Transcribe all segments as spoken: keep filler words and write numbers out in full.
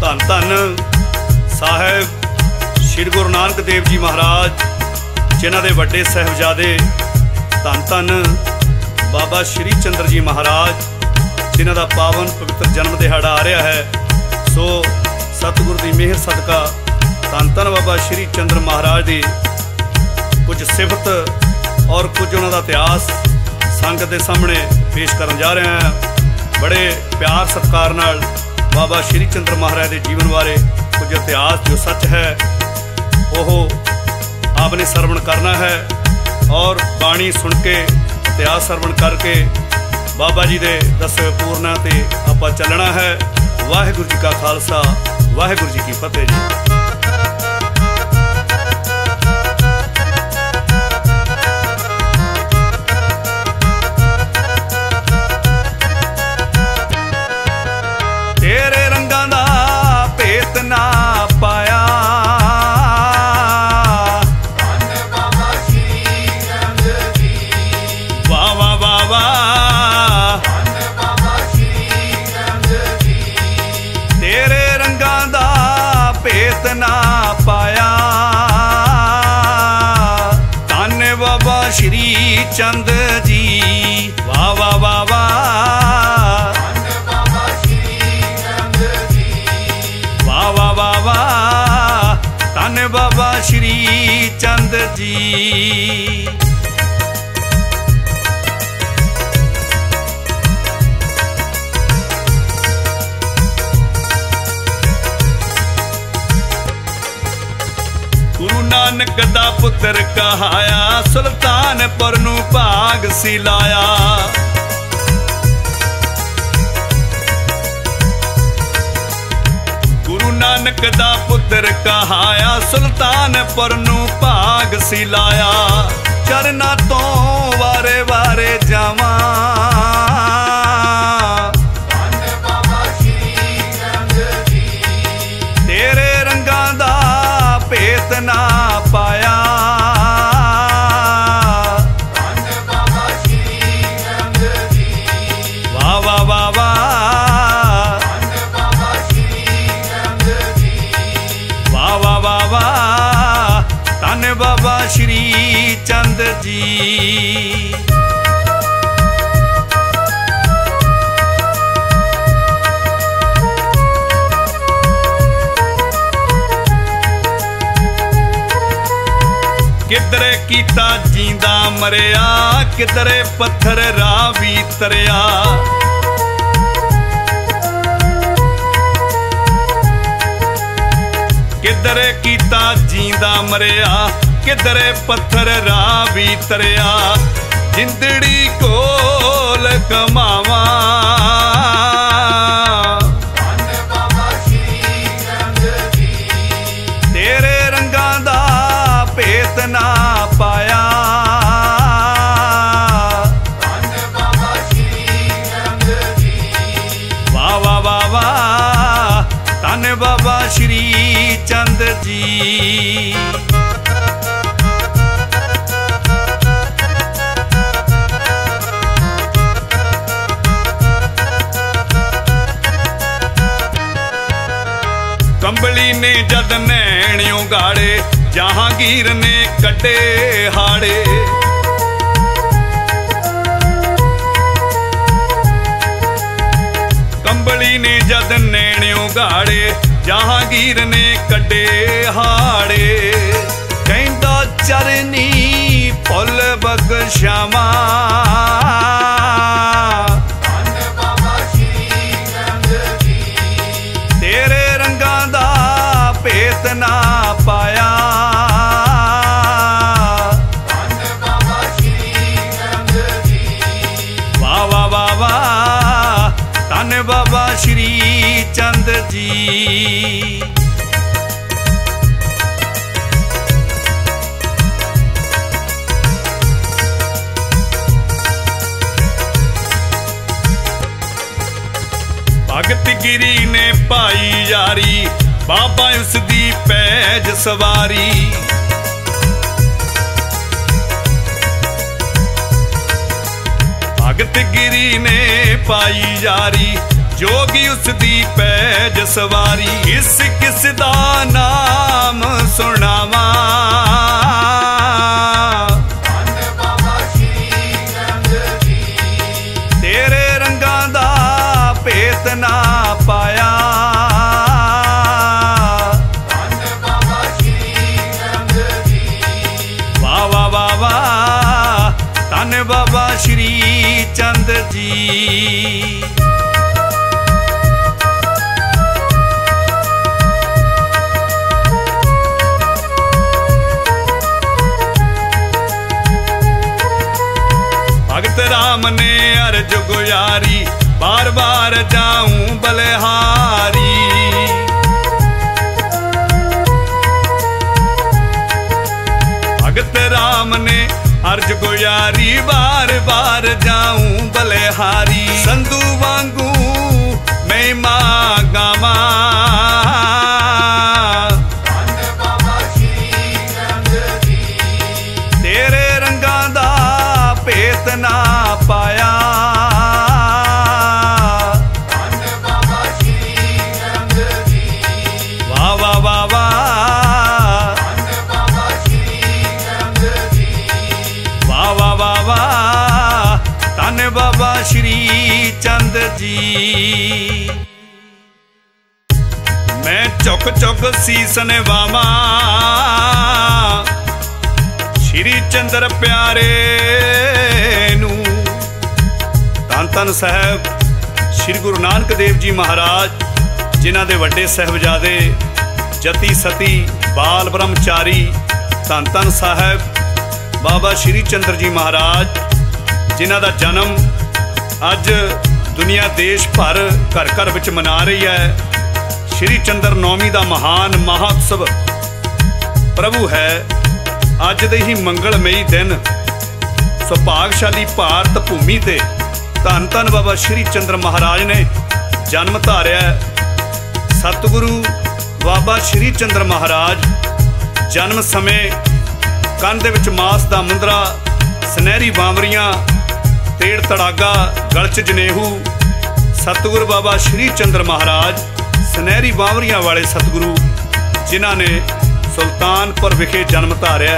धन धन साहिब श्री गुरु नानक देव जी महाराज जिन्हां दे वड्डे साहिबजादे धन धन बाबा श्री चंद्र जी महाराज जिन्हां दा पावन पवित्र जन्म दिहाड़ा आ रहा है। सो सतगुरु की मेहर सदका धन धन बाबा श्री चंद्र महाराज की कुछ सिफत और कुछ उन्हां दा इतिहास संगत के सामने पेश करन जा रहे हैं। बड़े प्यार सत्कार नाल बाबा श्री चंद्र महाराज के जीवन बारे कुछ इतिहास जो सच है वह आपने श्रवण करना है और बाणी सुन के इतिहास श्रवण करके बाबा जी के दसे पूर्णा ते आपां चलना है। वाहिगुरू जी का खालसा वाहिगुरू जी की फतेह जी। तेरे रंगां दा भेत ना पाया वाह वाह वाह वाह तेरे रंगां दा भेत ना पाया धन बाबा श्री चंद जी वाह वाह वाह वाह वाह वाह वाह धन बाबा श्री चंद जी। गुरु नानक दा पुत्र कहाया सुल्तानपुर नू भाग सिलाया। गुरु नानक दा पुत्र कहाया सुल्तानपुर नू भाग सिलाया। चरना तो वारे वारे जावां तेरे रंगां दा भेत ना पाया वाह वाह वाह वाह वाह वाह वाह वाह धन बाबा श्री चंद जी। किधरे कीता जींदा मरिया किधरे पत्थर रावी तरिया। किधरे कीता जींदा मरिया किधरे पत्थर रावी तरिया। जिंदड़ी कोल कमावा तेरे रंगां दा भेत ना पाया वाह वाह वाह वाह धन बाबा श्री चंद जी। कंबली ने जद नैणियों गाड़े जहांगीर ने कटे हाड़े। कंबली ने जद नैणियों गाड़े जहांगीर ने कटे हाड़े। कहंदा चरनी फुल बख्शावां तेरे रंगां दा भेत ना पाया वाह वाह वाह वाह धन बाबा श्री चंद जी। भगत गिरी ने पाई यारी बाबा उसदी पैज सवारी। भगत गिरी ने पाई यारी जोगी उसदी पैज सवारी। किस किस दा नाम सुनावा तेरे रंगां दा भेत ना पाया। वाह वाह वाह वाह धन बाबा श्री चंद जी। भगत राम ने अर्ज गुजारी बार बार जाऊं बलिहारी। भगत राम ने अर्ज गुजारी बार बार जाऊं बलिहारी। संधू वांगू मैं मां गावा तेरे रंगां दा भेत ना पाया। वाह वाह वाह वाह वाह वाह वाह वाह धन बाबा श्री चंद जी। मैं चुक चुक सीस नवावा श्री चंद्र प्यारे नू। धन धन साहब श्री गुरु नानक देव जी महाराज जिन्हां दे वड्डे साहिबजादे जती सती बाल ब्रह्मचारी धन धन साहब बाबा श्री चंद्र जी महाराज जिन्हां दा जन्म अज दुनिया देश भर घर घर विच मना रही है। श्री चंद्र नौमी दा महान महोत्सव प्रभु है। अज दे ही मंगलमई दिन सुभागशाली भारत भूमि ते धन धन बाबा श्री चंद्र महाराज ने जन्म धारिया। सतगुरु बाबा श्री चंद्र महाराज जन्म समय कंध विच मास दा मुंदरा सुनहरी बांवरियां तेड़ तड़ागा गल च जनेहू। सतगुरु बाबा श्री चंद्र महाराज सुनहरी बांवरियां वाले सतगुरु जिन्हां ने सुल्तानपुर विखे जन्म धारिया।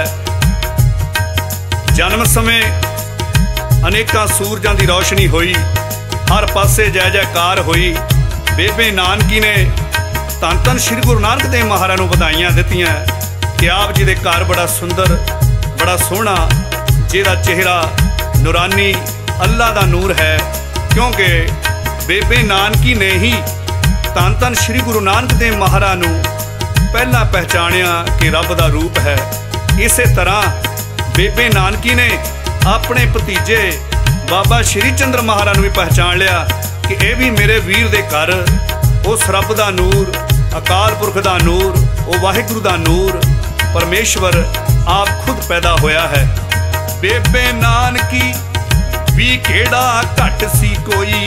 जन्म समय अनेकां सूरजां दी रोशनी हुई, हर पासे जय जयकार हुई। बेबे नानकी ने धन धन श्री गुरु नानक देव महाराज नूं बधाइयां दित्तियां कि आप जी दे घर बड़ा सुंदर बड़ा सोहना जिहदा चेहरा नूरानी अल्लाह दा नूर है। क्योंकि बेबे नानकी ने ही धन धन श्री गुरु नानक देव महाराज नूं पहला पहचानिया कि रब दा रूप है। इसे तरह बेबे नानकी ने अपने भतीजे बाबा श्री चंद्र महाराज भी पहचान लिया कि यह भी मेरे वीर दे घर उस रब दा नूर अकाल पुरख दा नूर वो वाहिगुरु दा नूर परमेश्वर आप खुद पैदा होया है। बेबे नानकी भी केड़ा घट सी कोई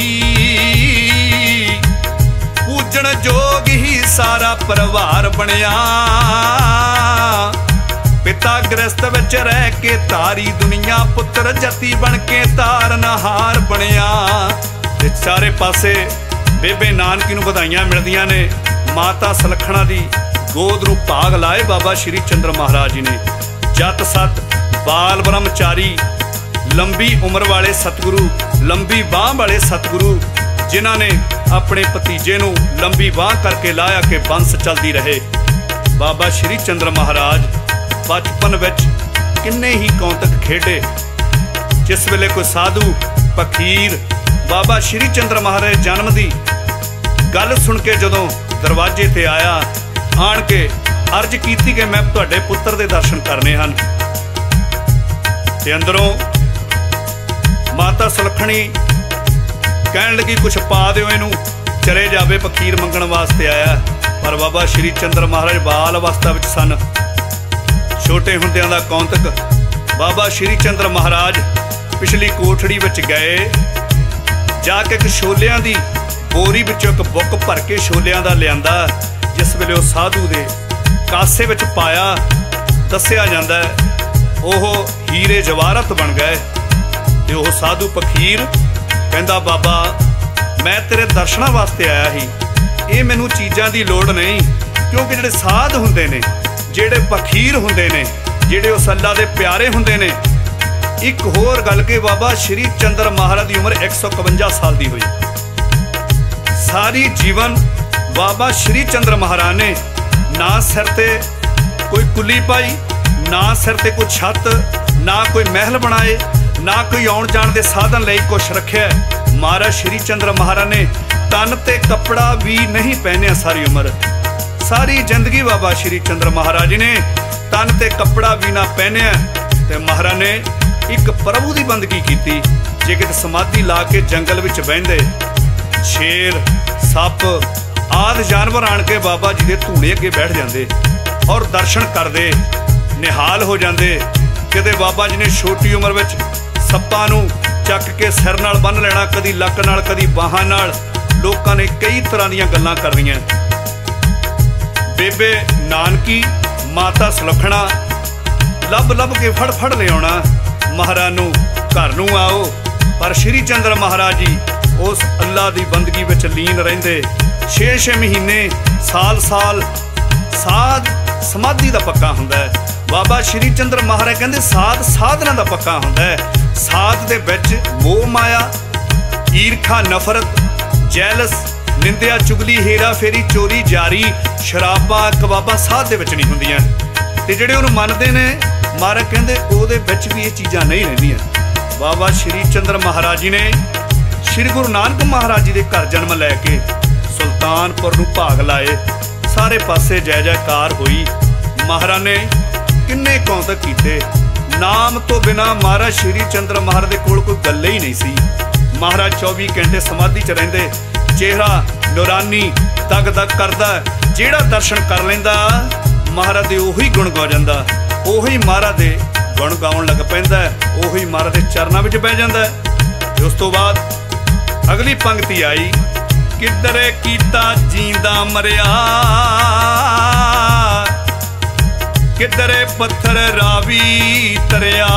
पूजन जोग ही सारा परिवार बनया। पिता गृहस्थ विच रह के तारी दुनिया पुत्र जती बन के तारनहार बनया। सारे पासे बेबे नानकी नूं बधाइयां मिलदियां ने। माता सलखणा दी गोद नूं भाग लाए बाबा श्री चंद्र महाराज जी ने। जत सत बाल ब्रह्मचारी लंबी उम्र वाले सतगुरु लंबी बांह वाले सतगुरु जिन्हां ने अपने भतीजे नूं लंबी बांह करके लाया कि बंस चलदी रहे। बाबा श्री चंद्र महाराज बचपन विच किन्ने ही कौतक खेडे। जिस वेले कोई साधु फकीर बाबा श्री चंद्र महाराज जन्म दी गल सुन के जदों दरवाजे ते आया आण के अर्ज कीती कि मैं तुहाडे पुत्र दे दर्शन करने हन। ते अंदरों माता सुलखणी कहण लगी कुछ पा दिओ इनू चले जावे फकीर मंगण वास्ते आया। पर बाबा श्री चंद्र महाराज बाल अवस्था विच सन। छोटे हुंदियां दा कौंतक बाबा श्री चंद्र महाराज पिछली कोठड़ी विच गए जाके एक छोलियां दी बोरी विचों एक बुक भर के छोलियां दा लिआंदा। जिस वेले उह साधु दे कासे विच पाया दस्सिया जांदा ओह हीरे जवाहरत बन गए। ते ओह साधु फकीर कहंदा बाबा मैं तेरे दर्शनां वास्ते आया ही। ये मैनू चीज़ां दी लोड़ नहीं, क्योंकि जिहड़े साध हुंदे ने, जिहड़े फकीर हुंदे ने, जिहड़े उस अल्लाह दे प्यारे हुंदे ने। एक होर गल के बाबा श्री चंद्र महाराज की उम्र एक सौ इकवंजा साल की हुई। सारी जीवन बाबा श्री चंद्र महाराज ने ना सिर ते कोई कुली पाई, ना सिर ते कोई छत, ना कोई महल बनाए, ना कोई आउण जाण दे साधन लई कुछ रखिया। महाराज श्री चंद्र महाराज ने तन ते कपड़ा भी नहीं पहनिया सारी उम्र। सारी जिंदगी बाबा श्री चंद्र महाराज ने तन ते कपड़ा भी ना पहनिया। ते महाराज ने एक प्रभु की बंदगी की। जे किते समाधि ला के जंगल विच बहिंदे, शेर सप आदि जानवर आण के बाबा जी के धूणे अगे बैठ जाते और दर्शन करते, निहाल हो जाते। किते बाबा जी ने छोटी उम्र में सप्पां नूं चक के सिर नाल बन लेना, कदी लक नाल कदी बाहां नाल। लोकां ने कई तरह दीयां गल्लां करनियां। बेबे नानकी माता सुलखना लभ लभ के फड़ फड़ ले आउणा महाराज नूं, घर नूं आओ। पर श्री चंद्र महाराज जी उस अल्लाह की बंदगी विच लीन रहिंदे। छे छे महीने साल साल साध समाधि का पक्का हुंदा है। बाबा श्री चंद्र महाराज कहंदे साध साधना का पक्का हुंदा है। साध दे विच मोह माया, ईरखा, नफरत, जैलस, निंदिया, चुगली, हेरा फेरी, चोरी, जारी, शराबा, कबाबा साध दे विच नहीं हुंदियां। ते जिहड़े उहनूं मनदे ने महाराज कहंदे ओहदे विच भी ये चीज़ां नहीं रहिंदियां। बाबा श्री चंद्र महाराज जी ने श्री गुरु नानक महाराज जी के घर जन्म लैके सुल्तानपुर नूं भाग लाए। सारे पासे जय जयकार हुई। महाराज ने किन्ने कौतक कीते। नाम तो बिना महाराज श्री चंद्र महाराज के कोल कोई गल ही नहीं सी। महाराज चौबी घंटे समाधि च रहिंदे, चेहरा नूरानी दग दग करदा। जिहड़ा दर्शन कर लैंदा महाराज दे ओही गुण गा जांदा, ओही महाराज दे गुण गाउण लग पैंदा, ओही महाराज दे चरनां विच बह जांदा। ते उस तो बाद अगली पंक्ति आई, किधरे कीता जींदा मरिया, किधरे पत्थर रावी तरिया।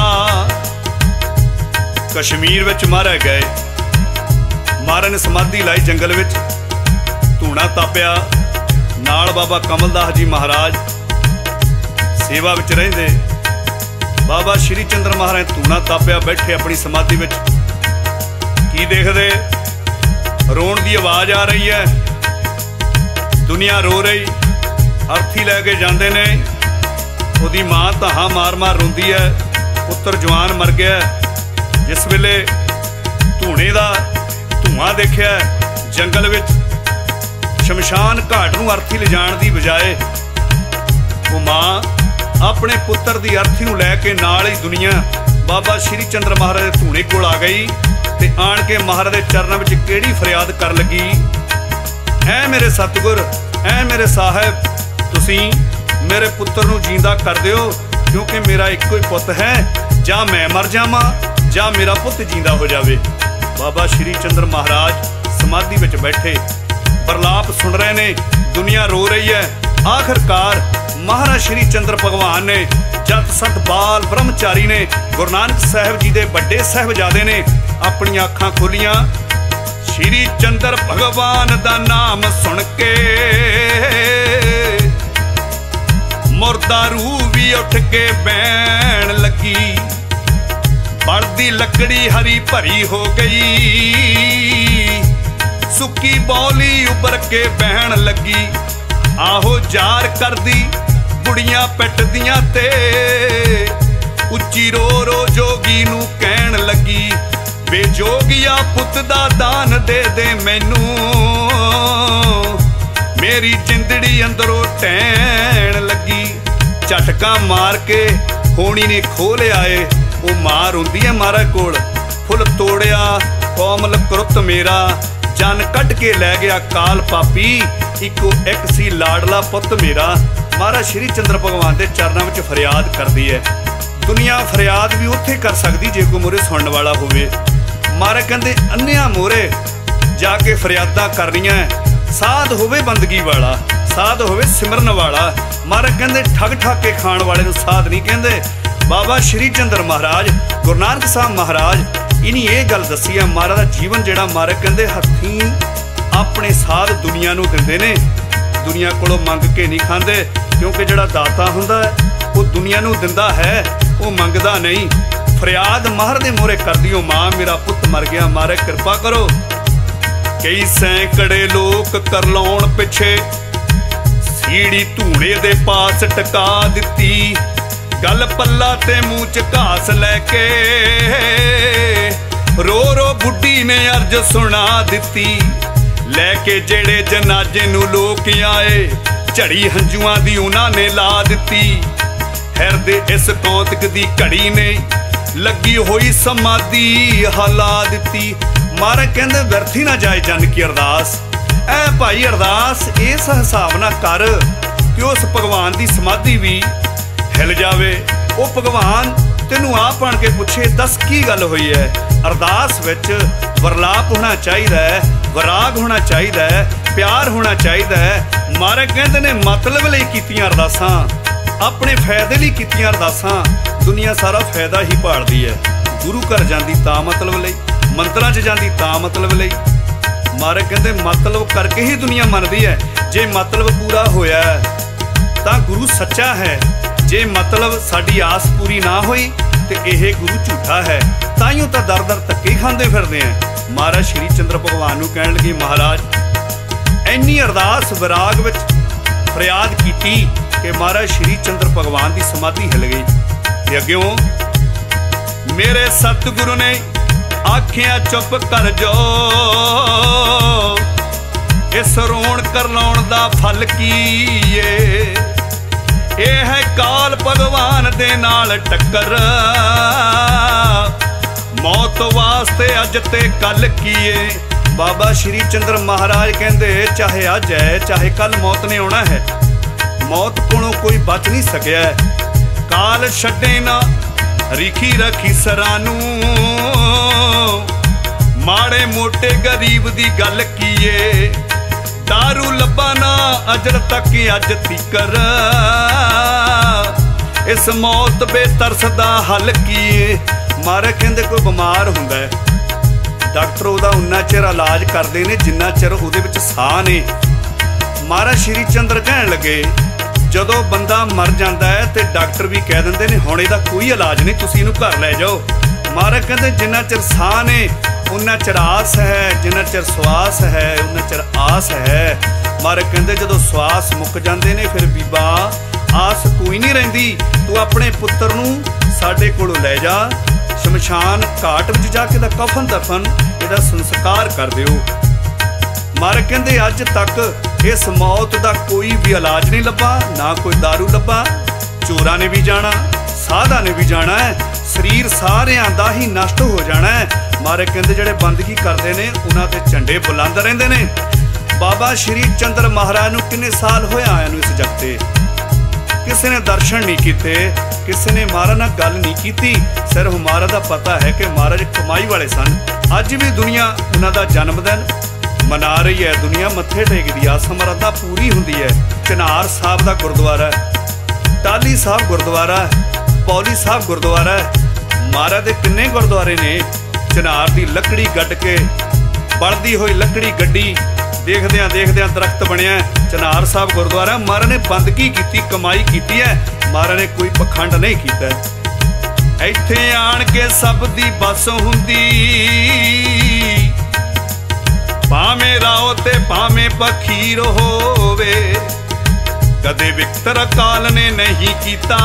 कश्मीर विच महाराज गए। महाराज ने समाधि लाई जंगल विच, धूणा तापिया। नाल बाबा कमलदास जी महाराज सेवा विच रहिंदे। बाबा श्री चंद्र महाराज धूणा तापिया बैठे अपनी समाधि विच। की देखदे? रोण की आवाज़ आ रही है, दुनिया रो रही। अर्थी लैके जाते ने, उहदी माँ धाहां मार मार रोंदी है, पुत्र जवान मर गया। जिस वेले धूणे का धुआं देखिया जंगल विच, शमशान घाट नूं अर्थी ले जाण दी बजाए वो माँ अपने पुत्र की अर्थी नूं लैके नाल ही दुनिया बाबा श्री चंद्र महाराज दे धूणे कोल आ गई। ते आण के महाराज दे चरणों में केड़ी फरियाद कर लगी, ऐ मेरे सतगुर, ऐ मेरे साहिब, तुसी मेरे पुत्र नूं जींदा कर दिओ, क्योंकि मेरा इक्को ही पुत है। जां मैं मर जावां जां मेरा पुत जींदा हो जावे। बाबा श्री चंद्र महाराज समाधि विच बैठे प्रलाप सुन रहे ने, दुनिया रो रही है। आखिरकार महाराज श्री चंद्र भगवान ने, जत सत बाल ब्रह्मचारी ने, गुरु नानक साहिब जी दे बड़े साहिबजादे ने अपनी अखां खोलियां। श्री चंद्र भगवान दा नाम सुन के मुर्दा रूह भी उठ के बहन लगी। बलदी लकड़ी हरी भरी हो गई, सुकी बौली उबर के बहन लगी। आहो जार कर दी बुढ़ियां पिटदियां ते, उच्ची रो रो जोगी नूं कहण लगी, बेजोगिया पुत दा दान दे दे मैनू, मेरी जिंदड़ी अंदरों टैण लगी। झटका मार के होनी ने खोल आए, वो मां रोंदी है महाराज कोल, फुल तोड़िया कोमल कुरुत मेरा, जन कट के लै गया काल पापी, इको एक सी लाडला पुत मेरा। महाराज श्री चंद्र भगवान के चरणों में फरियाद करती है। दुनिया फरियाद भी उत्थे कर सकती जे कोई मोरे सुनने वाला होवे। महाराज कहते अन्निया मोरे जाके फरियादा करनिया, साध होवे बंदगी वाला, साध होवे सिमरन वाला। महाराज कहते ठग ठग के खाण वाले नूं साध नहीं कहते। बाबा श्री चंद्र महाराज, गुरु नानक साहब महाराज इन्हीं ये गल दसी है महाराज दा जीवन जिहड़ा महाराज कहंदे हत्थीं अपने साध दुनिया नूं दिंदे ने, दुनिया कोलों मंग के नहीं खांदे, क्योंकि जिहड़ा दाता हुंदा है वो दुनिया नूं दिंदा है, वो मंगदा नहीं। फरियाद माहर दे मोहरे कर दिओ, मां मेरा पुੱਤ मर गया, महाराज कृपा करो। कई सैकड़े लोग कर लाउण पिछे सीढ़ी धूणे दे पास टका दित्ती, गल पल्ला ते मूँह च घास लैके रो रो बुढ़ी ने अर्ज सुना दित्ती। लैके जेड़े जनाजे नूं लोक आए झड़ी हंजुआं दी उन्हां ने ला दित्ती। हैर दे इस कौतक दी घड़ी ने लगी होई समाधि हला दित्ती। महाराज कहंदे व्यर्थी ना जाए जन की अरदास, ऐ भाई अरदास इस हिसाब ना कर कि उस भगवान दी समाधि भी हिल जावे। वो भगवान तेनू आप बन के पूछे दस की गल हुई है। अरदास विच वरलाप होना चाहिए, वराग होना चाहिए, प्यार होना चाहिए। महाराज कहंदे ने मतलब लई कीतियां अरदासां, अपने फायदे लई कीतियां अरदासां, दुनिया सारा फायदा ही भालदी है। गुरु घर जांदी तां मतलब लई, मंदिरां च जांदी तां मतलब लई। महाराज कहंदे मतलब करके ही दुनिया मनदी है। जे मतलब पूरा होया तां गुरु सच्चा है, जे मतलब साडी आस पूरी ना होई ते यह गुरु झूठा है। ताइयों तो दर दर धक्के खांदे फिरदे हैं। महाराज श्री चंद्र भगवान नूं कहण लगे महाराज इन्नी अरदास विराग विच फरियाद कीती कि महाराज श्री चंद्र भगवान की समाधि हिल गई। ते अग्यों मेरे सतगुरु ने आखिया चुप कर जो, इस रोण करलाउण दा फल की ए। ये है काल भगवान दे नाल टक्कर, मौत वास्ते अज ते कल कीए। बाबा श्री चंद्र महाराज कहंदे चाहे अज है चाहे कल मौत ने आना है, मौत कोलों कोई बच नहीं सकिया। काल छड्डे ना रिखी रखी सरानू, माड़े मोटे गरीब दी गल कीए। दारू लब्बा ना अजर तक अज तीकर, इस मौत बेतरस दा हल कीए। महाराज कहंदे कोई बीमार हुंदा है, डॉक्टर उहदा उन्ना चिर इलाज करदे ने जिन्ना चिर उहदे विच साह ने। महाराज श्री चंद्र कहण लगे जदों बंदा मर जांदा है ते डॉक्टर भी कह दिंदे ने हुण इहदा कोई इलाज नहीं, तुसीं इहनूं घर लै जाओ। महाराज कहंदे जिन्ना चिर साह ने उन्ना चिर आस है, जिन्ना चिर श्वास है उन्ना चिर आस है। महाराज कहंदे जदों श्वास मुक जांदे ने फिर बीबा आस कोई नहीं रहिंदी, तू अपने पुत्तर नूं साडे कोलों लै जा, शमशान घाट विच जाके दा कफन दफन इहदा संस्कार कर दिओ। महाराज कहंदे अज तक इस मौत दा कोई भी इलाज नहीं लब्भा, ना कोई दारू लब्भा। चोरां ने भी जाना, साधा ने भी जाना है, शरीर सारियां दा ही नष्ट हो जाना है। महाराज कहंदे जिहड़े बंदगी करदे ने उन्हां ते झंडे बुलंद रहिंदे ने। बाबा श्री चंद्र महाराज नूं किन्ने साल होया आया नूं इस जग ते, किसी ने दर्शन नहीं किते, किसी ने महाराज नाल गल नहीं कीती। सिर्फ महाराज दा पता है कि महाराज कमाई वाले सन। अज भी दुनिया उन्हां दा जन्मदिन मना रही है, दुनिया मत्थे टेकदी आ, समरदा पूरी हुंदी है। चनार साहब दा गुरुद्वारा है, टाली साहब गुरुद्वारा है, पौली साहब गुरुद्वारा है। महाराज दे किन्ने गुरुद्वारे ने। चनार दी लकड़ी गड्ड के बलदी हुई लकड़ी गड्डी देखदियां देखदियां दरख्त बनिया चनार साहब गुरुद्वारा। महाराज ने बंदगी की कमाई की है, महाराज ने कोई पखंड नहीं किया। इत्थे आण के सब दी बस हुंदी, भावें राओ ते भावें फकीर होवे, कदे विक्तर काल ने नहीं कीता।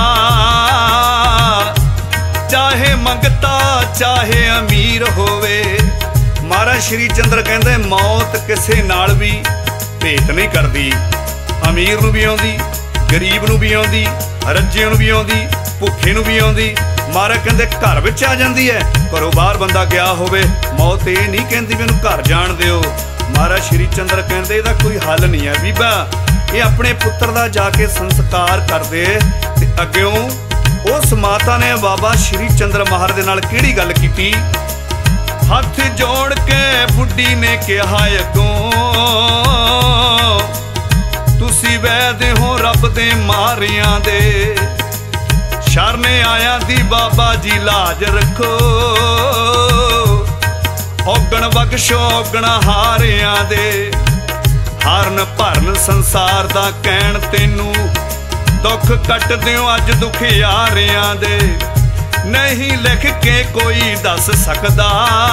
चाहे मंगता चाहे अमीर होवे। महाराज श्री चंद्र कहंदे मौत किसे नाल भी भेत नहीं करदी, अमीर नूं भी आउंदी, गरीब नूं भी आउंदी, रज्जे नूं भी आउंदी, भुखे नूं भी आउंदी। महाराज कहंदे घर विच आ जांदी है, घरों बाहर बंदा गया होवे, मौत ये नहीं कहंदी मैनूं घर जाण दिओ। महाराज श्री चंद्र कहंदे इहदा कोई हल नहीं है बीबा, ये अपने पुत्र दा जाके संस्कार कर दे। ते अग्गों उस माता ने बाबा श्री चंद्र महाराज दे नाल किहड़ी गल कीती। हथ जोड़ के बुढ़ी ने कहा अगों, तुसी वैद हो रब दे मारियां दे, शरने आया दी बाबा जी लाज रखो। ਔਗਣ ਬਖਸ਼ੋ ਔਗਣ ਹਾਰਿਆਂ ਦੇ, ਹਾਰਨ ਭਰਨ ਸੰਸਾਰ ਦਾ ਕਹਿਣ ਤੈਨੂੰ, ਦੁੱਖ ਕੱਟ ਦਿਓ ਅੱਜ ਦੁਖਿਆਰਿਆਂ ਦੇ, ਨਹੀਂ ਲਿਖ ਕੇ ਕੋਈ ਦੱਸ ਸਕਦਾ,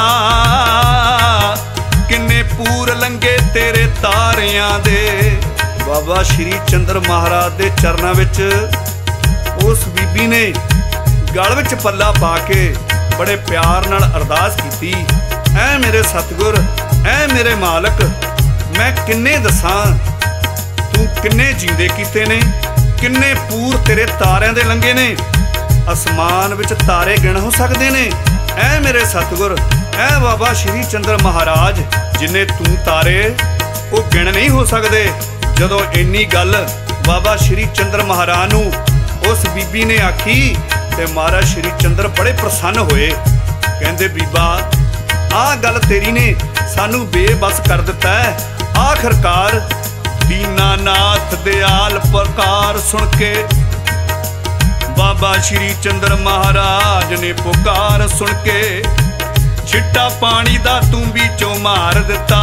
ਕਿੰਨੇ ਪੂਰ ਲੰਗੇ ਤੇਰੇ ਤਾਰਿਆਂ ਦੇ। ਬਾਬਾ ਸ਼੍ਰੀ ਚੰਦਰ ਮਹਾਰਾਜ ਦੇ ਚਰਨਾਂ ਵਿੱਚ ਉਸ ਬੀਬੀ ਨੇ ਗਲ ਵਿੱਚ ਪੱਲਾ ਪਾ ਕੇ ਬੜੇ ਪਿਆਰ ਨਾਲ ਅਰਦਾਸ ਕੀਤੀ, ਐ ਮੇਰੇ ਸਤਿਗੁਰ, ਐ ਮੇਰੇ ਮਾਲਕ, ਮੈਂ ਕਿੰਨੇ ਦੱਸਾਂ ਤੂੰ ਕਿੰਨੇ ਜਿੰਦੇ ਕੀਤੇ ਨੇ, ਕਿੰਨੇ ਪੂਰ ਤੇਰੇ ਤਾਰਿਆਂ ਦੇ ਲੰਗੇ ਨੇ, ਅਸਮਾਨ ਵਿੱਚ ਤਾਰੇ ਗਿਣ ਹੋ ਸਕਦੇ ਨੇ। ਐ ਮੇਰੇ ਸਤਿਗੁਰ, ਐ ਬਾਬਾ ਸ਼੍ਰੀ ਚੰਦਰ ਮਹਾਰਾਜ, ਜਿੰਨੇ ਤੂੰ ਤਾਰੇ ਉਹ ਗਿਣ ਨਹੀਂ ਹੋ ਸਕਦੇ। ਜਦੋਂ ਇੰਨੀ ਗੱਲ ਬਾਬਾ ਸ਼੍ਰੀ ਚੰਦਰ ਮਹਾਰਾਜ ਨੂੰ ਉਸ ਬੀਬੀ ਨੇ ਆਖੀ ਤੇ ਮਹਾਰਾਜ ਸ਼੍ਰੀ ਚੰਦਰ ਬੜੇ ਪ੍ਰਸੰਨ ਹੋਏ। ਕਹਿੰਦੇ ਬੀਬਾ, ਆਹ ਗੱਲ ਤੇਰੀ ਨੇ ਸਾਨੂੰ ਬੇਬਸ ਕਰ ਦਿੱਤਾ ਹੈ। ਆਖਰਕਾਰ ਦੀਨਾਨਾਥ ਦਿਆਲ ਪ੍ਰਕਾਰ ਸੁਣ ਕੇ ਬਾਬਾ ਸ਼੍ਰੀ ਚੰਦਰ ਮਹਾਰਾਜ ਨੇ ਪੁਕਾਰ ਸੁਣ ਕੇ ਛਿੱਟਾ ਪਾਣੀ ਦਾ ਤੂੰ ਵਿੱਚੋਂ ਮਾਰ ਦਿੱਤਾ।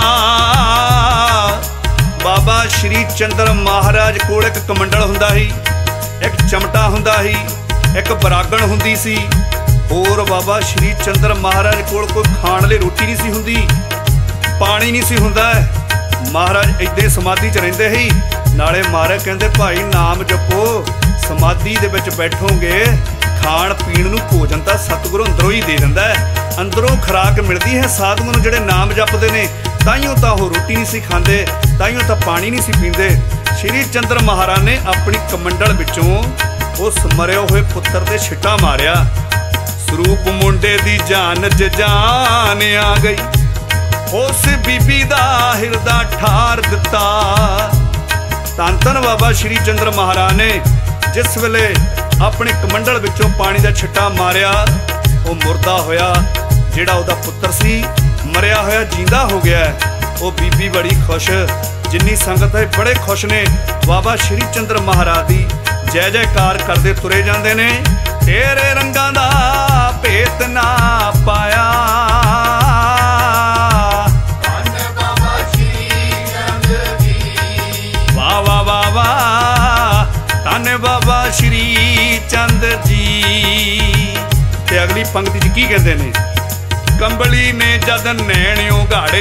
ਬਾਬਾ ਸ਼੍ਰੀ ਚੰਦਰ ਮਹਾਰਾਜ ਕੋਲ ਇੱਕ ਕਮੰਡਲ ਹੁੰਦਾ ਸੀ, ਇੱਕ ਚਮਟਾ ਹੁੰਦਾ ਸੀ, ਇੱਕ ਬਰਾਗਣ ਹੁੰਦੀ ਸੀ। ਹੋਰ ਬਾਬਾ ਸ਼੍ਰੀ ਚੰਦਰ ਮਹਾਰਾਜ ਕੋਲ ਕੋਈ ਖਾਣ ਲਈ ਰੋਟੀ ਨਹੀਂ ਸੀ ਹੁੰਦੀ, ਪਾਣੀ ਨਹੀਂ ਸੀ ਹੁੰਦਾ। ਮਹਾਰਾਜ ਇੱਦਾਂ ਸਮਾਧੀ 'ਚ ਰਹਿੰਦੇ ਸੀ। ਨਾਲੇ ਮਹਾਰਾਜ ਕਹਿੰਦੇ ਭਾਈ ਨਾਮ ਜਪੋ, ਸਮਾਧੀ ਦੇ ਵਿੱਚ ਬੈਠੋਗੇ, ਖਾਣ ਪੀਣ ਨੂੰ ਭੋਜਨ ਤਾਂ ਸਤਿਗੁਰੂ ਅੰਦਰੋਂ ਹੀ ਦੇ ਦਿੰਦਾ ਹੈ, ਅੰਦਰੋਂ ਖੁਰਾਕ ਮਿਲਦੀ ਹੈ ਸਾਧੂਆਂ ਨੂੰ ਜਿਹੜੇ ਨਾਮ ਜਪਦੇ ਨੇ। ਤਾਈਓ ਤਾਂ ਉਹ ਰੋਟੀ ਨਹੀਂ ਸੀ ਖਾਂਦੇ, ਤਾਈਓ ਤਾਂ ਪਾਣੀ ਨਹੀਂ ਸੀ ਪੀਂਦੇ। ਸ਼੍ਰੀ ਚੰਦਰ ਮਹਾਰਾਜ ਨੇ ਆਪਣੀ ਕਮੰਡਲ ਵਿੱਚੋਂ ਉਸ ਮਰਿਆ ਹੋਏ ਪੁੱਤਰ ਦੇ ਛਿੱਟਾ ਮਾਰਿਆ। ਸਰੂਪ ਮੁੰਡੇ ਦੀ ਜਾਨ 'ਚ ਜਾਨ ਆ ਗਈ, ਉਸ ਬੀਬੀ ਦਾ ਹਿਰਦਾ ਠਾਰ ਦਿੱਤਾ। ਧੰਨ ਧੰਨ ਬਾਬਾ ਸ਼੍ਰੀ ਚੰਦਰ ਮਹਾਰਾਜ ਨੇ ਜਿਸ ਵੇਲੇ ਆਪਣੇ ਕਮੰਡਲ ਵਿੱਚੋਂ ਪਾਣੀ ਦਾ ਛਿੱਟਾ ਮਾਰਿਆ, ਉਹ ਮੁਰਦਾ ਹੋਇਆ। ਜਿਹੜਾ ਉਹਦਾ ਪੁੱਤਰ ਸੀ ਮਰਿਆ ਹੋਇਆ ਜਿੰਦਾ ਹੋ ਗਿਆ। ਉਹ ਬੀਬੀ ਬੜੀ ਖੁਸ਼, ਜਿੰਨੀ ਸੰਗਤ ਹੈ ਬੜੇ ਖੁਸ਼ ਨੇ। ਬਾਬਾ ਸ਼੍ਰੀ ਚੰਦਰ ਮਹਾਰਾਜ ਦੀ ਜੈ ਜੈਕਾਰ ਕਰਦੇ ਤੁਰੇ ਜਾਂਦੇ ਨੇ। ਤੇਰੇ ਰੰਗਾਂ ਦਾ ਭੇਤ ਨਾ ਪਾਇਆ, ਧੰਨ ਬਾਬਾ ਸ਼੍ਰੀ ਚੰਦਰ ਜੀ। ਵਾਹ ਵਾਹ ਵਾਹ ਵਾਹ, ਧੰਨ ਬਾਬਾ ਸ਼੍ਰੀ ਚੰਦਰ ਜੀ। ਤੇ ਅਗਲੀ ਪੰਕਤੀ 'ਚ ਕੀ ਕਹਿੰਦੇ ਨੇ? ਕੰਬਲੀ ਨੇ ਜਦ ਨੈਣਿਓ ਗਾੜੇ,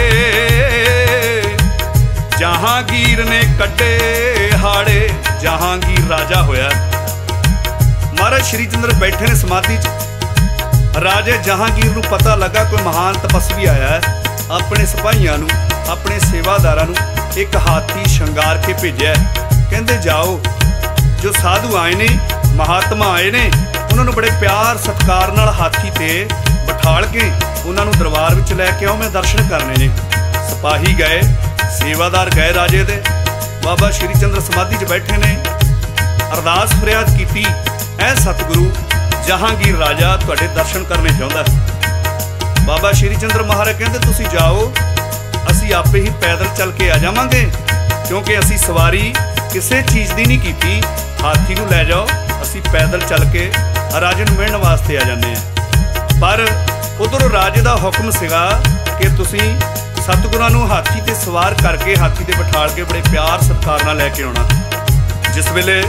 ਜਹਾਂਗੀਰ ਨੇ ਕੱਢੇ ਹਾੜੇ। ਜਹਾਂਗੀਰ ਰਾਜਾ ਹੋਇਆ। ਮਹਾਰਾਜ ਸ਼੍ਰੀ ਚੰਦਰ ਬੈਠੇ ਨੇ ਸਮਾਧੀ 'ਚ। ਰਾਜੇ ਜਹਾਂਗੀਰ ਨੂੰ ਪਤਾ ਲੱਗਾ ਕੋਈ ਮਹਾਨ ਤਪਸਵੀ ਆਇਆ ਹੈ। ਆਪਣੇ ਸਿਪਾਹੀਆਂ ਨੂੰ, ਆਪਣੇ ਸੇਵਾਦਾਰਾਂ ਨੂੰ ਇੱਕ ਹਾਥੀ ਸ਼ਿੰਗਾਰ ਕੇ ਭੇਜਿਆ। ਕਹਿੰਦੇ ਜਾਓ, ਜੋ ਸਾਧੂ ਆਏ ਨੇ, ਮਹਾਤਮਾ ਆਏ ਨੇ, ਉਹਨਾਂ ਨੂੰ ਬੜੇ ਪਿਆਰ ਸਤਿਕਾਰ ਨਾਲ ਹਾਥੀ ਤੇ ਬਿਠਾਲ ਕੇ ਉਹਨਾਂ ਨੂੰ ਦਰਬਾਰ ਵਿੱਚ ਲੈ ਕੇ ਆਓ, ਮੈਂ ਦਰਸ਼ਨ ਕਰਨੇ ਨੇ। ਸਿਪਾਹੀ ਗਏ, ਸੇਵਾਦਾਰ ਗਏ ਰਾਜੇ ਦੇ। ਬਾਬਾ ਸ਼੍ਰੀ ਚੰਦਰ ਸਮਾਧੀ 'ਚ ਬੈਠੇ ਨੇ। ਅਰਦਾਸ ਫਰਿਆਦ ਕੀਤੀ, ਐ ਸਤਿਗੁਰੂ, ਜਹਾਂਗੀਰ ਰਾਜਾ ਤੁਹਾਡੇ ਦਰਸ਼ਨ ਕਰਨੇ ਚਾਹੁੰਦਾ। ਬਾਬਾ ਸ਼੍ਰੀ ਚੰਦਰ ਮਹਾਰਾਜ ਕਹਿੰਦੇ ਤੁਸੀਂ ਜਾਓ, ਅਸੀਂ ਆਪੇ ਹੀ ਪੈਦਲ ਚੱਲ ਕੇ ਆ ਜਾਵਾਂਗੇ, ਕਿਉਂਕਿ ਅਸੀਂ ਸਵਾਰੀ ਕਿਸੇ ਚੀਜ਼ ਦੀ ਨਹੀਂ ਕੀਤੀ। ਹਾਥੀ ਨੂੰ ਲੈ ਜਾਓ, ਅਸੀਂ ਪੈਦਲ ਚੱਲ ਕੇ ਰਾਜੇ ਨੂੰ ਮਿਲਣ ਵਾਸਤੇ ਆ ਜਾਂਦੇ ਹਾਂ। ਪਰ ਉਧਰੋਂ ਰਾਜੇ ਦਾ ਹੁਕਮ ਸੀਗਾ ਕਿ ਤੁਸੀਂ ਸਤਿਗੁਰਾਂ ਨੂੰ ਹਾਥੀ ਤੇ ਸਵਾਰ ਕਰਕੇ ਹਾਥੀ ਤੇ ਬਿਠਾਲ ਕੇ ਬੜੇ ਪਿਆਰ ਸਤਿਕਾਰ ਨਾਲ ਲੈ ਕੇ ਆਉਣਾ। ਜਿਸ ਵੇਲੇ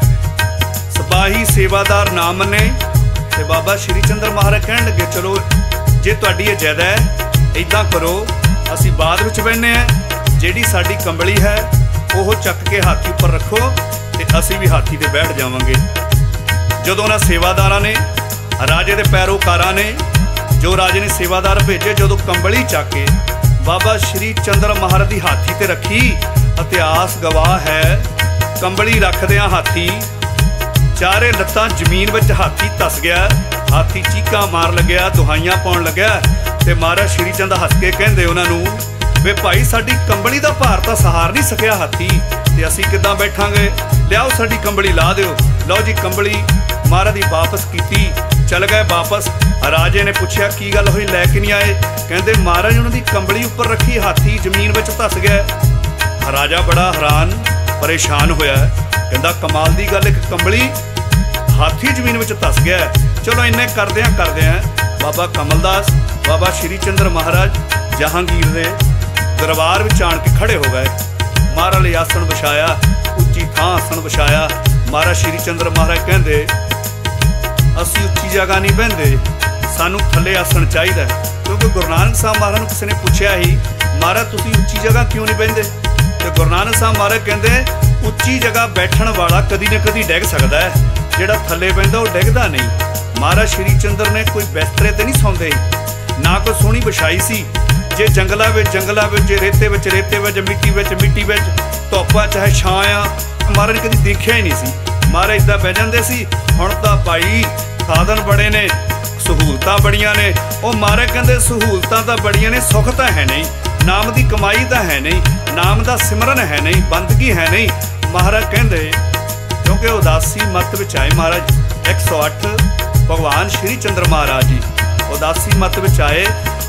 ਸਿਪਾਹੀ ਸੇਵਾਦਾਰ ਨਾ ਮੰਨੇ ਤੇ ਬਾਬਾ ਸ਼੍ਰੀ ਚੰਦਰ ਮਹਾਰਾਜ ਕਹਿਣ ਲੱਗੇ, ਚਲੋ ਜੇ ਤੁਹਾਡੀ ਇਹ ਜ਼ਿਆਦਾ ਹੈ, ਇੱਦਾਂ ਕਰੋ, ਅਸੀਂ ਬਾਅਦ ਵਿੱਚ ਬਹਿੰਦੇ ਹਾਂ। ਜਿਹੜੀ ਸਾਡੀ ਕੰਬਲੀ ਹੈ ਉਹ ਚੱਕ ਕੇ ਹਾਥੀ ਉੱਪਰ ਰੱਖੋ ਤੇ ਅਸੀਂ ਵੀ ਹਾਥੀ ਤੇ ਬੈਠ ਜਾਵਾਂਗੇ। ਜਦੋਂ ਉਹਨਾਂ ਸੇਵਾਦਾਰਾਂ ਨੇ, ਰਾਜੇ ਦੇ ਪੈਰੋਕਾਰਾਂ ਨੇ, ਜੋ ਰਾਜੇ ਨੇ ਸੇਵਾਦਾਰ ਭੇਜੇ, ਜਦੋਂ ਕੰਬਲੀ ਚੱਕ ਕੇ ਬਾਬਾ ਸ਼੍ਰੀ ਚੰਦਰ ਮਹਾਰਾਜ ਦੀ ਹਾਥੀ ਤੇ ਰੱਖੀ, ਇਤਿਹਾਸ ਗਵਾਹ ਹੈ, ਕੰਬਲੀ ਰੱਖਦਿਆਂ ਹਾਥੀ ਚਾਰੇ ਲੱਤਾਂ ਜ਼ਮੀਨ ਵਿੱਚ ਹਾਥੀ ਧਸ ਗਿਆ। ਹਾਥੀ ਚੀਕਾਂ ਮਾਰ ਲੱਗਿਆ, ਦੁਹਾਈਆਂ ਪਾਉਣ ਲੱਗਿਆ। ਤੇ ਮਹਾਰਾਜ ਸ਼੍ਰੀ ਚੰਦ ਹੱਸ ਕੇ ਕਹਿੰਦੇ ਉਹਨਾਂ ਨੂੰ, ਵੇ ਭਾਈ, ਸਾਡੀ ਕੰਬਲੀ ਦਾ ਭਾਰ ਤਾਂ ਸਹਾਰ ਨਹੀਂ ਸਕਿਆ ਹਾਥੀ, ਤੇ ਅਸੀਂ ਕਿੱਦਾਂ ਬੈਠਾਂਗੇ? ਲਿਆਓ ਸਾਡੀ ਕੰਬਲੀ ਲਾ ਦਿਓ। ਲਓ ਜੀ, ਕੰਬਲੀ ਮਹਾਰਾਜ ਦੀ ਵਾਪਸ ਕੀਤੀ। ਚੱਲ ਗਏ ਵਾਪਸ। ਰਾਜੇ ਨੇ ਪੁੱਛਿਆ ਕੀ ਗੱਲ ਹੋਈ, ਲੈ ਕੇ ਨਹੀਂ ਆਏ? ਕਹਿੰਦੇ ਮਹਾਰਾਜ ਉਹਨਾਂ ਦੀ ਕੰਬਲੀ ਉੱਪਰ ਰੱਖੀ ਹਾਥੀ ਜ਼ਮੀਨ ਵਿੱਚ ਧਸ ਗਿਆ। ਰਾਜਾ ਬੜਾ ਹੈਰਾਨ ਪਰੇਸ਼ਾਨ ਹੋਇਆ, ਕਹਿੰਦਾ ਕਮਾਲ ਦੀ ਗੱਲ, ਇੱਕ ਕੰਬਲੀ ਹਾਥੀ ਜ਼ਮੀਨ ਵਿੱਚ ਧਸ ਗਿਆ। ਚਲੋ ਇੰਨੇ ਕਰਦਿਆਂ ਕਰਦਿਆਂ ਬਾਬਾ ਕਮਲਦਾਸ बाबा श्री चंद्र महाराज जहांगीर दे दरबार विच आण के खड़े हो गए। महाराज ने आसन विछाया, उच्ची थां आसन विछाया। महाराज श्री चंद्र महाराज कहंदे असीं उच्ची जगह नहीं बहिंदे, सानू थल्ले आसन चाहिए। क्योंकि गुरु नानक साहब महाराज नूं किसी ने पुछया ही, महाराज तुसीं उच्ची जगह क्यों नहीं बहिंदे? ते गुरु नानक साहब महाराज कहंदे उच्ची जगह बैठण वाला कदी ना कदी डिग सकदा है, जिहड़ा थल्ले बहिंदा वो डिगदा नहीं। महाराज श्री चंद्र ने कोई बिस्तरे ते नहीं सौंदे, ना कोई सोहणी विछाई सी। जे जंगलों में जंगलों में, जे रेते में रेते में, मिट्टी में मिट्टी में, धुप्प चाहे छां आ, महाराज ने कभी देखिया ही नहीं सी। महाराज इदा बह जाते सी। हुण तां भाई साधन बड़े ने, सहूलतां बड़ियां ने। वो महाराज कहंदे सहूलतां तां बड़ियां ने, सुख तां है नहीं, नाम की कमाई तां है नहीं, नाम का सिमरन है नहीं, बंदगी है नहीं। महाराज कहंदे क्योंकि उदासी मत विच आए महाराज एक सौ अठ भगवान श्री चंद्र महाराज जी उदासी मत विच आए।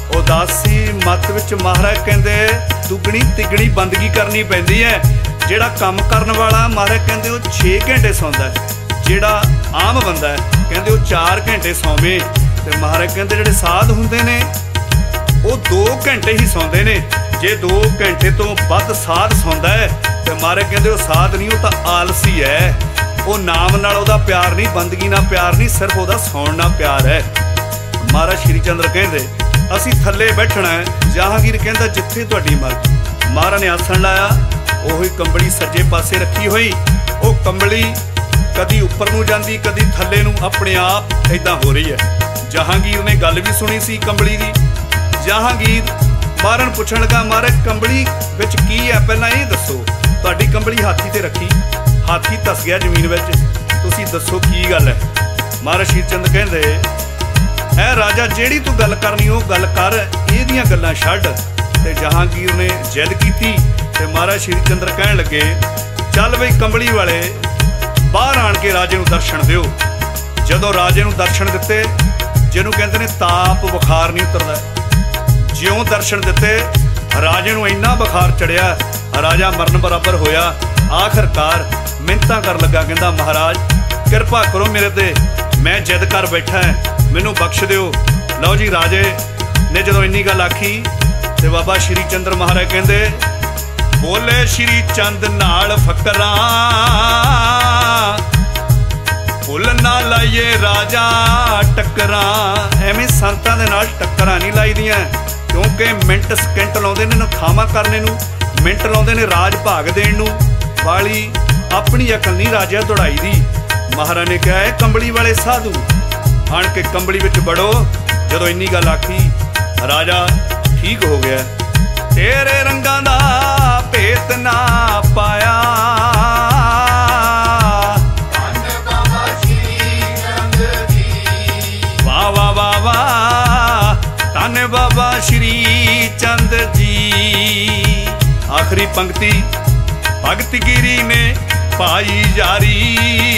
उदासी मत विच महाराज कहंदे दुगनी तिगनी बंदगी करनी पैंदी है। जिहड़ा काम करन वाला महाराज कहंदे वो छे घंटे सौंदा है, जिहड़ा आम बंदा है कहंदे वो चार घंटे सौवे। ते महाराज कहंदे जिहड़े साध हुंदे ने वो दो घंटे ही सौंदे ने। जे दो घंटे तो वध साध सौंदा है ते महाराज कहंदे वो साध नहीं, वो तां आलसी है। वो नाम नाल ओहदा प्यार नहीं, बंदगी नाल प्यार नहीं, सिर्फ ओहदा सौण नाल प्यार है। महाराज श्री चंद्र कहंदे असीं थल्ले बैठना है। जहांगीर कहंदा जिथे तुहाडी मर्जी। महाराज ने आसन लाया, ओही कंबली सज्जे पासे रखी हुई। वो कंबली कदी उपर नूं जांदी, कदी थल्ले नूं, अपने आप इदां हो रही है। जहांगीर ने गल भी सुनी सी कंबली दी। जहांगीर महाराज नूं पुछण लगा, महाराज कंबली विच की है, पहलां ये दसो। तुहाडी कंबली हाथी ते रखी, हाथी धस गया जमीन विच, तुसीं दसो की गल है। महाराज श्री चंद्र कहंदे ऐ राजा जेड़ी तू गल करनी वो गल कर, इहदियां गल्लां छड्ड। ते जहांगीर ने जिद कीती ते महाराज श्री चंद्र कहण लगे चल बई कंबली वाले बाहर आण के राजे नूं दर्शन दिओ। जदों राजे नूं दर्शन दिते, जिहनूं कहंदे ने ताप बुखार नहीं उतरदा, जिउं दर्शन दिते राजे नूं इन्ना बुखार चढ़िया, राजा मरण बराबर होया। आखिरकार मिन्नतां कर लगा, कहंदा महाराज किरपा करो मेरे ते, मैं जिद कर बैठा है, मैनू बख्श दिओ। लो जी राजे ने जदों इन्नी गल आखी ते बाबा श्री चंद्र महाराज कहंदे बोले श्री चंद नाल फकरां फुल ना लाइए राजा टक्करां। एवें संतां दे नाल टक्करां नहीं लाई दियां, क्योंकि मिंट सकिंट लाउंदे ने नखामा करने नूं, मिंट लाउंदे ने राज भाग देण नूं। वाली अपनी अकल नहीं राजा दौड़ाई दी। महाराज ने कहा है कंबली वाले साधु आण के कंबली विच बड़ो। जदों इन्नी गल आखी राजा ठीक हो गया। तेरे रंगां दा भेत ना पाया, वाह वाह वाह वाह धन बाबा श्री चंद जी। आखिरी पंक्ति भगत गिरी ने पाई जारी,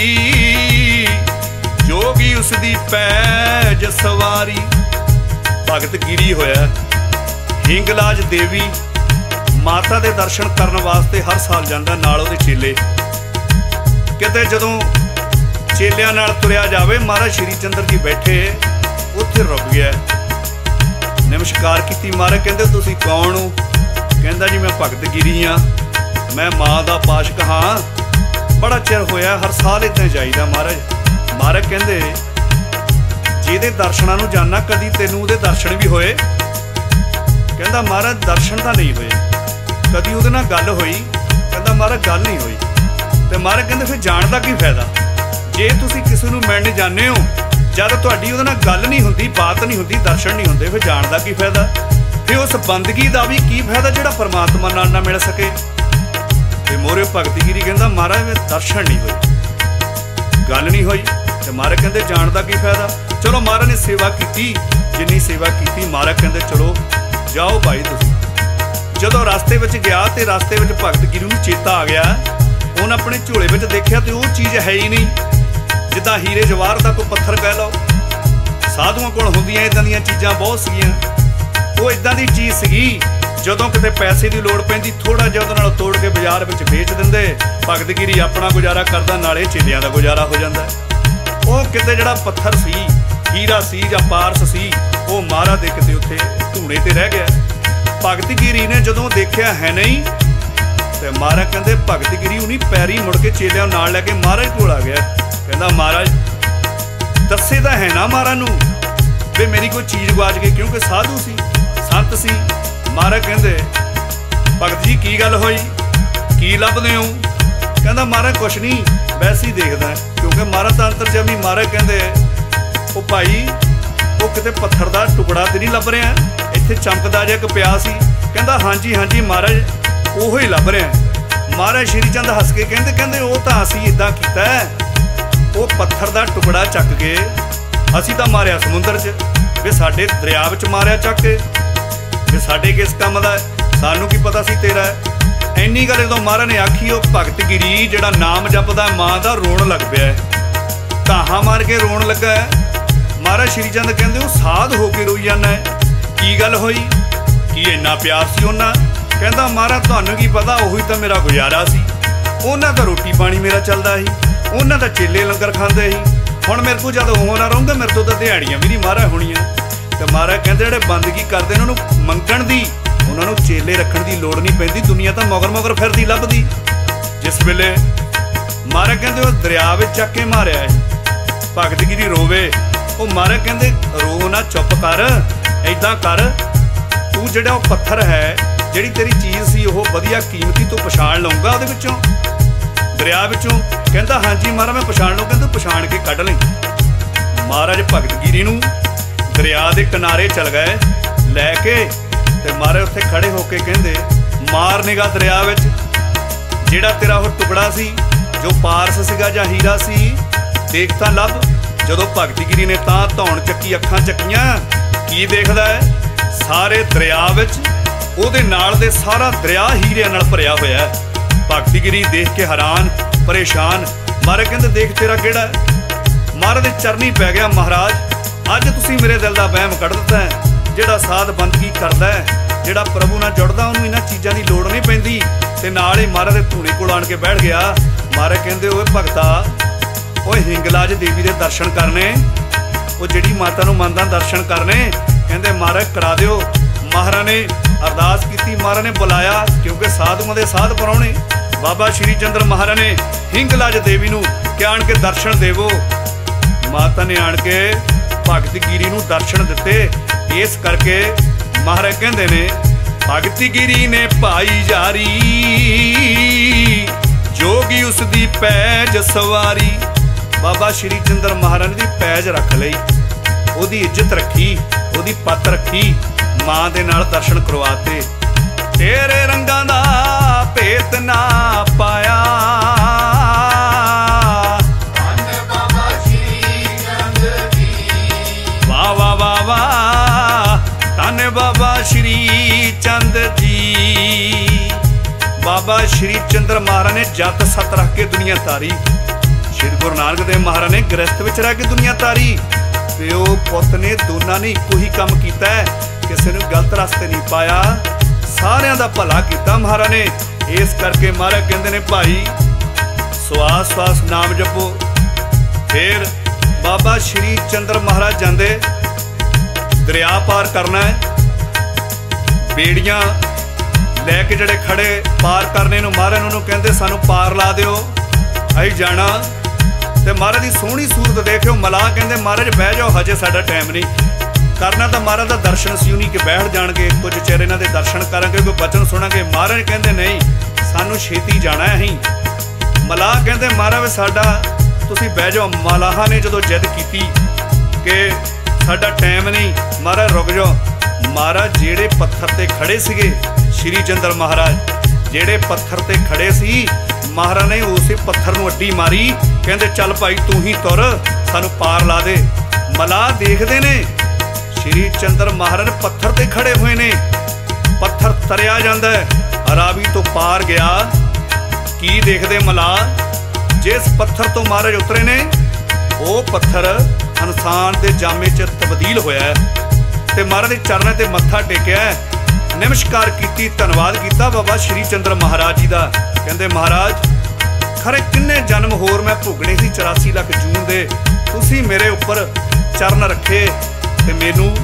जोगी उसदी पैज सवारी। भगत गिरी होया। हिंगलाज देवी माता दे दर्शन करन वास्ते हर साल जांदा, नाल ओहदे चेले। किते जदों चेलियां नाल तुरिया जावे, महाराज श्री चंद्र जी बैठे उत्थे रुक गया। नमस्कार कीती। महाराज कहंदे तुसीं कौन हो? कहंदा जी मैं भगत गिरी हाँ, मैं माँ दा पाशक हाँ, बड़ा चिर होया, हर साल इदां जाईदा। महाराज महाराज कहंदे जिहदे दर्शनां नूं जाना कदी तैनूं उहदे दर्शन भी होए? कहंदा महाराज दर्शन तां नहीं होए, कदी उहदे नाल गल होई? कहंदा महाराज गल नहीं होई। ते महाराज कहंदे फिर जाण दा की फायदा? जे तुसीं किसी नूं मिलण जाने हो, जद तुहाडी उहदे नाल गल नहीं हुंदी, बात नहीं हुंदी, दर्शन नहीं हुंदे, फिर जाण दा की फायदा? फिर उस बंदगी दा भी की फायदा जिहड़ा परमात्मा नाल ना मिल सके? ते मोरे भगत गिरी कहंदा महाराज में दर्शन नहीं होए, गल नहीं होई। ते महाराज कहंदे जाण दा की फायदा? चलो महाराज ने सेवा की, जिन्नी सेवा की, महाराज कहंदे चलो जाओ भाई तुसीं। जदों रास्ते विच गया ते रास्ते विच भगत गिरी नूं चेता आ गया, उन्हें अपने झोले विच देखिया ते वो चीज़ है ही नहीं, जिद्दां हीरे जवाहर दा कोई पत्थर कह लो। साधुआं कोल हुंदियां इदां दीयां चीज़ां बहुत सीगियां, वो इदां दी चीज़ सीगी जदों किते पैसे की लोड़ पैंदी थोड़ा जिहा उहदे नाल तोड़ के बाजार विच बेच दिंदे, भगत गिरी अपना गुजारा करदा, नाले चेलियां दा गुजारा हो जांदा। वो किते जिहड़ा पत्थर सी, हीरा सी जां पारस सी, वो महाराज दे किते उत्थे धूणे ते रह गया। भगत गिरी ने जदों देखिया है नहीं ते महाराज कहंदे भगत गिरी उन्हीं पैरी मुड़ के चेलियां नाल लैके महाराज कोल आ गया। कहंदा महाराज दस्से तां है ना महाराज नूं वे मेरी कोई चीज़ गवाच गई, क्योंकि साधु सी संत सी। महाराज कहंदे भगत जी की गल होई, की लभदे हो? कहंदा महाराज कुछ नहीं, वैसे ही देखदा, क्योंकि महाराज तां अंतरजामी। महाराज कहंदे ओ भाई वो किते पत्थर दा टुकड़ा ते नहीं लभ रहा, इत्थे चमकदा जिहा इक पिया सी। कहंदा हाँ जी हाँ जी महाराज ओहो ही लभ रहा। महाराज श्री चंद हस के कहंदे कहंदे वो तां असीं इदां कीता, वो पत्थर दा टुकड़ा चक के असीं तां मारिया समुंदर च, वे साडे दरिया विच मारिया चक के, वे साडे किस काम दा, सानू की पता सी तेरा। इन्नी गल जदों महाराज ने आखी, वो भगत गिरी जिहड़ा नाम जपदा मां दा रोण लग पिया, कहाँ मार के रोण लगा है। महाराज श्री चंद कहंदे वो साध हो के रोई जाना है, की गल होई, की इन्ना प्यार सी उन्हां? कहंदा महाराज तुहानू की पता, उही तां मेरा गुजारा सी, उन्हां दा रोटी पानी मेरा चलदा सी, उन्हां दा चेले लंगर खांदे सी। हुण मेरे तो जद ओह ना रहूंगा, मेरे तो तां दिहाड़ियां भी नहीं महाराज होणीआं। ते महाराज कहंदे जिहड़े बंदगी करदे उन्हां नूं मंगण दी, उन्हां नूं चेले रखण दी लोड़ नहीं पैंदी, दुनिया तां मगर मगर फिरदी लभदी। जिस वेले महाराज कहंदे ओह दरिया विच चक के मारिया है, भगत गिरी रोवे। ਉਹ महाराज कहते रो ना, चुप कर, ऐदां कर, तू जिहड़ा पत्थर है, जिहड़ी तेरी चीज़ सी वो वधिया कीमती तू पछाण लऊंगा ਉਹਦੇ ਵਿੱਚੋਂ दरिया ਵਿੱਚੋਂ। कहता हाँ जी महाराज मैं पछाण लूँ। कहते पछाण के कढ़ लें। महाराज भगत गिरी नूं दरिया के किनारे चल गए लैके, ते महाराज उत्थे खड़े होके कहते मार निगाह दरिया विच, जिहड़ा तेरा वो टुकड़ा सी जो पारस सीगा जां हीरा सी, देख तां लभ। जदों भगत गिरी ने तां धौण चक्की, अखां चक्कीਆਂ, की देखदा है? सारे दरिया विच ਉਹਦੇ नाल दे सारा दरिया हीरिਆਂ नाल भरिया होया है। भगत गिरी देख के हैरान परेशान। महाराज कहंदे देख तेरा किहड़ा है? महाराज दे चरनी पै गया, महाराज अज तुसीं मेरे दिल दा वहम कढ दित्ता है। जिहड़ा साध बंदगी करदा है, जिहड़ा प्रभु नाल जुड़दा, ਉਹਨੂੰ इन्हां चीज़ां दी लोड़ नहीं पैंदी। ते नाल ही महाराज दे धूणे कोल आण के बैठ गया। महाराज कहंदे ओए भगता, ਉਹ ਹਿੰਗਲਾਜ देवी ਦੇ दर्शन करने, ਉਹ ਜਿਹੜੀ माता ਨੂੰ ਮੰਨਦਾ दर्शन करने। ਕਹਿੰਦੇ ਮਹਾਰਾਜ करा ਦਿਓ। महाराज ने अरदास की, महाराज ने बुलाया, क्योंकि साधुओं के साध पराउने। बाबा श्री चंद्र महाराज ने हिंगलाज देवी नूं कि आण के दर्शन देवो। माता ने आण के भगत गिरी नूं दर्शन दिते। इस करके महाराज कहंदे ने भगत गिरी ने पाई जारी, जोगी उसदी पैज सवारी। बाबा श्री चंद्र महाराज दी पैज रख लई, ओदी इज्जत रखी, ओदी पत रखी, मां दे नाल दर्शन करवाते। तेरे रंगां दा भेत ना पाया, बाबा श्री चंद्र जी, वाह वाह वाह वाह, धन बाबा श्री चंद्र जी। बाबा श्री चंद्र महाराज ने जत सत रख के दुनिया तारी। श्री गुरु नानक देव महाराज ने गृहस्थ विच रह के दुनिया तारी। प्यो पुत ने दोनों ने इको ही काम किया है, किसी ने गलत रास्ते नहीं पाया, सारियां दा भला किया महाराज ने। इस करके महाराज कहते ने भाई सवास सवास नाम जपो। फिर बाबा श्री चंद्र महाराज जाते दरिया पार करना है, बेड़ियां लैके जड़े खड़े पार करने नूं महाराज उन्होंने कहते सानू पार ला दिओ, आई जाना। ते महाराज की सोहनी सूरत देखो। मलाह कहते महाराज बह जाओ, हजे साडा टाइम नहीं, करना तो महाराज का दर्शन सी नहीं कि बैठ जाणगे, कुछ चेहरे इन्हां दे दर्शन करांगे, कोई बचन सुनांगे। महाराज कहते नहीं, सानू छेती जाना है। अहीं मलाह कहते महाराज साडा तुसीं बह जाओ। मलाहा ने जदों जिद कीती कि साडा टाइम नहीं, महाराज रुक जाओ। महाराज जेड़े पत्थर ते खड़े सीगे श्री चंद्र महाराज, जेड़े पत्थर ते खड़े सी, महाराज ने उस पत्थर नूं अड्डी मारी। कहते चल भाई तू ही तुर, सानू पार ला दे। मलाह देखते ने श्री चंद्र महाराज पत्थर ते खड़े हुए ने, पत्थर तरिया जांदा है, रावी तो पार गया। की देखते मलाह, जिस पत्थर तो महाराज उतरे ने वो पत्थर इंसान के जामे च तब्दील होया है। ते महाराज के चरणों ते मत्था टेकिया, नमस्कार की, धन्नवाद किया बाबा श्री चंद्र महाराज जी का। कहते महाराज खरे किन्ने जन्म होर मैं भुगने सी चौरासी लख जून दे, तुसी मेरे उपर चरण रखे ते मैनू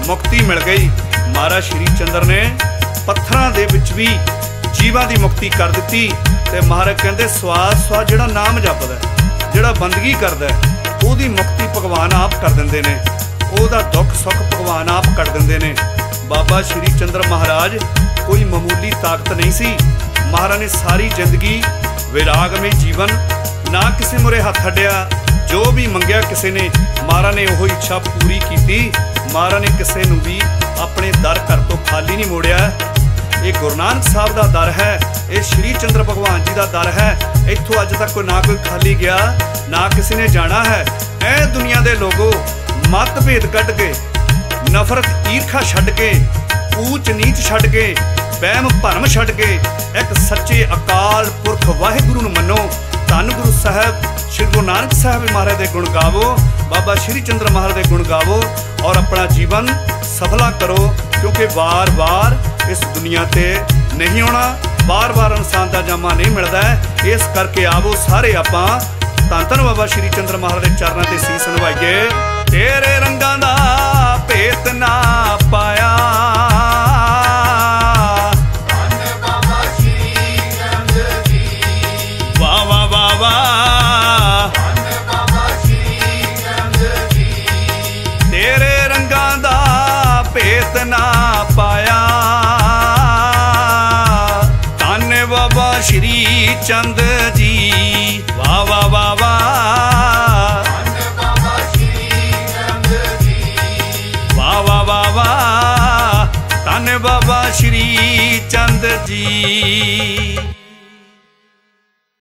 मुक्ति मिल गई। महाराज श्री चंद्र ने पत्थरां दे विच भी जीवां दी मुक्ति कर दित्ती। ते महाराज कहंदे स्वाद स्वाद जिहड़ा नाम जपदा है, जिहड़ा बंदगी करदा है, ओहदी मुक्ति भगवान आप कर दिंदे ने, ओहदा दुख सुख भगवान आप कट दिंदे ने। बाबा श्री चंद्र महाराज कोई मामूली ताकत नहीं सी। महाराज ने सारी जिंदगी विराग में जीवन, ना किसी मुरे हथ अड्डिया, जो भी मंगिया किसी ने महाराज ने वो इच्छा पूरी की। महाराज ने किसी नूं भी अपने दर घर तो खाली नहीं मोड़िया। ये गुरु नानक साहब का दर है, ये श्री चंद्र भगवान जी का दर है। इत्थों अज तक कोई ना कोई खाली गया, ना किसी ने जाना है। ऐ दुनिया के लोगों, मतभेद कट के, नफरत ईर्खा छड्ड के, ऊच नीच छड्ड के, वहम भरम छड्ड के एक सच्चे अकाल पुरख वाहिगुरू नूं मनो। धन गुरु साहब श्री गुरु नानक साहब महाराज के गुण गावो, बाबा श्री चंद्र महाराज के गुण गावो और अपना जीवन सफला करो। क्योंकि बार बार इस दुनिया ते नहीं आना, बार बार इंसान का जामा नहीं मिलता है। इस करके आवो सारे आपां धन धन बाबा श्री चंद्र महाराज के चरणों ते सीस नवाइए। तेरे रंगां दा भेत ना पाया, वाह वाह वाह वाह, तेरे रंगां दा भेत ना पाया। धन बाबा श्री चंद जी, वाह वाह वाह वाह, वाह वाह वाह वाह, धन बाबा श्री चंद जी।